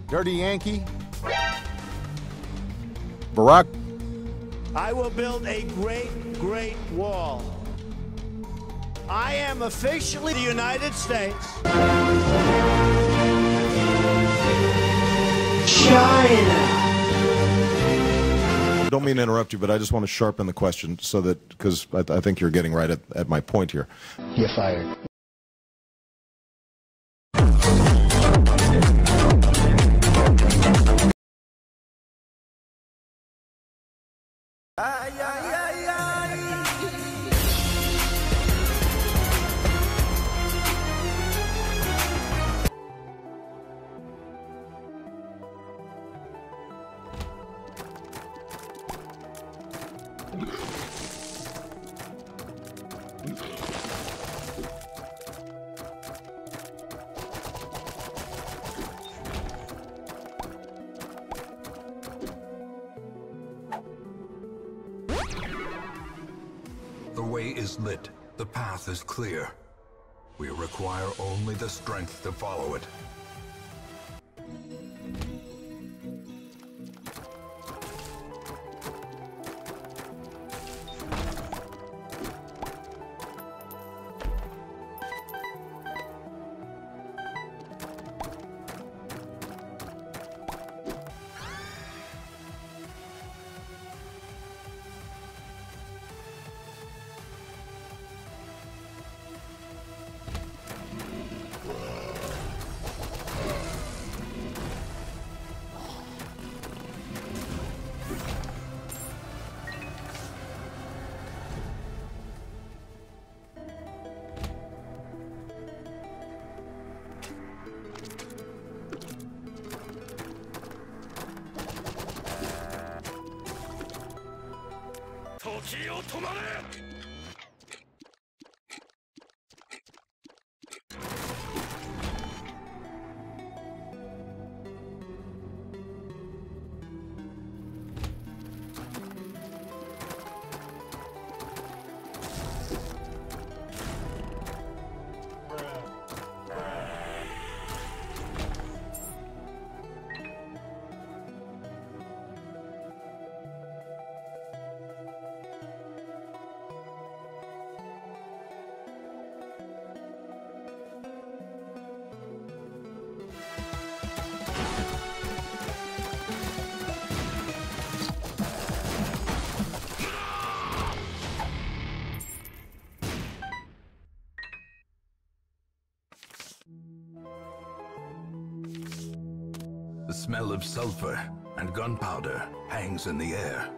Dirty Yankee. Barack. I will build a great, great wall. I am officially the United States. China. Don't mean to interrupt you, but I just want to sharpen the question so that, because I think you're getting right at my point here. You're fired. The way is lit. The path is clear. We require only the strength to follow it. The smell of sulfur and gunpowder hangs in the air.